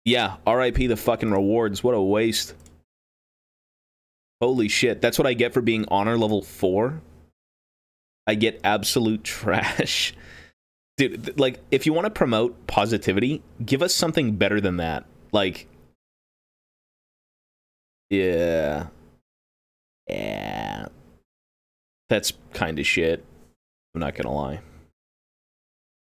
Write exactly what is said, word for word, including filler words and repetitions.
Yeah, R I P the fucking rewards. What a waste. Holy shit. That's what I get for being honor level four. I get absolute trash. Dude, like, if you want to promote positivity, give us something better than that. Like, yeah. Yeah. That's kind of shit. I'm not gonna lie.